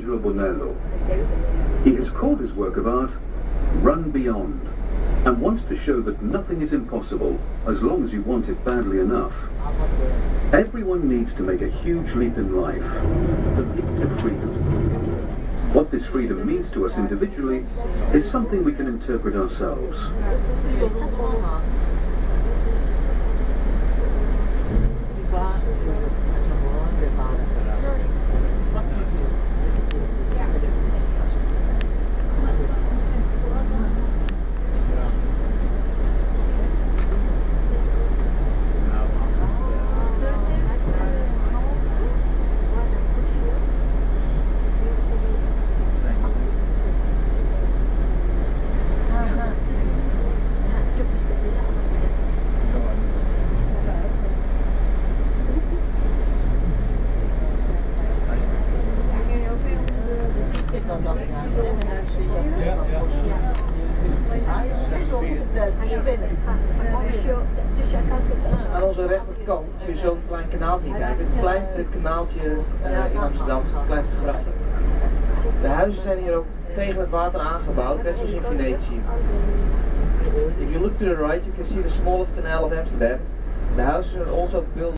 Michelangelo Bonello. He has called his work of art Run Beyond, and wants to show that nothing is impossible as long as you want it badly enough. Everyone needs to make a huge leap in life, the leap to freedom. What this freedom means to us individually is something we can interpret ourselves. Aan onze rechterkant kun je zo'n klein kanaal zien kijken. Het kleinste kanaaltje in Amsterdam, het kleinste grachtje. De huizen zijn hier ook tegen het water aangebouwd, net zoals in Venetië. If you look to the right, you can see the smallest canal of Amsterdam. The houses are also built